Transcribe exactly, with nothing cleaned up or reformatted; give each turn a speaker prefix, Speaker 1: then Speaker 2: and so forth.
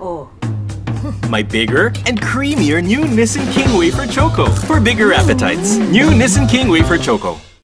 Speaker 1: Oh.
Speaker 2: My bigger and creamier new Nissin King Wafer Choco for bigger appetites. New Nissin King Wafer Choco.